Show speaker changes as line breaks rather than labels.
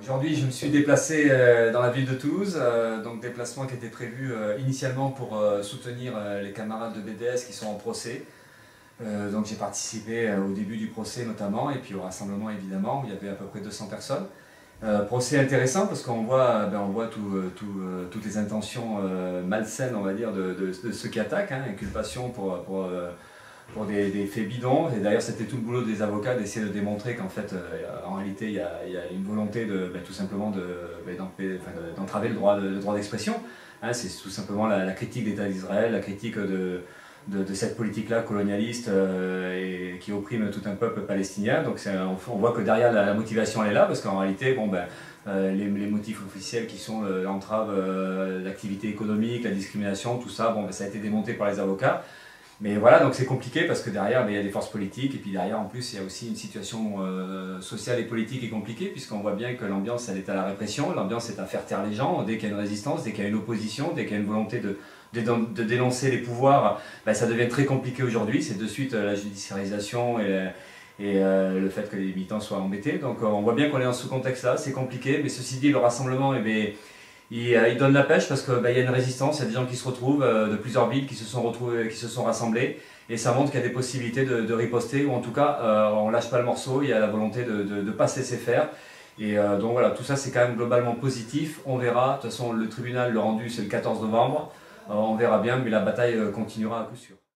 Aujourd'hui, je me suis déplacé dans la ville de Toulouse, donc déplacement qui était prévu initialement pour soutenir les camarades de BDS qui sont en procès. Donc j'ai participé au début du procès notamment, et puis au rassemblement évidemment, où il y avait à peu près 200 personnes. Procès intéressant parce qu'on voit, toutes les intentions malsaines, on va dire, de ceux qui attaquent, hein, inculpation pour des faits bidons. Et d'ailleurs, c'était tout le boulot des avocats d'essayer de démontrer qu'en fait, en réalité, il y a une volonté tout simplement d'entraver le droit d'expression. Hein, c'est tout simplement la critique d'État d'Israël, la critique de cette politique-là colonialiste et qui opprime tout un peuple palestinien. Donc on voit que derrière la motivation elle est là, parce qu'en réalité, les motifs officiels qui sont l'entrave, l'activité économique, la discrimination, tout ça, ça a été démonté par les avocats. Mais voilà, donc c'est compliqué parce que derrière, il y a des forces politiques, et puis derrière, en plus, il y a aussi une situation sociale et politique qui est compliquée, puisqu'on voit bien que l'ambiance, elle est à la répression, l'ambiance est à faire taire les gens. Dès qu'il y a une résistance, dès qu'il y a une opposition, dès qu'il y a une volonté de dénoncer les pouvoirs, ça devient très compliqué aujourd'hui. C'est de suite la judiciarisation et le fait que les militants soient embêtés. Donc on voit bien qu'on est dans ce contexte-là, c'est compliqué, mais ceci dit, le rassemblement, il donne la pêche parce qu'il y a une résistance, il y a des gens qui se retrouvent de plusieurs villes qui se sont retrouvés, qui se sont rassemblés, et ça montre qu'il y a des possibilités de riposter, ou en tout cas on lâche pas le morceau, il y a la volonté de ne pas se laisser faire. Et donc voilà, tout ça c'est quand même globalement positif. On verra, de toute façon le tribunal, le rendu c'est le 14 novembre, on verra bien, mais la bataille continuera à coup sûr.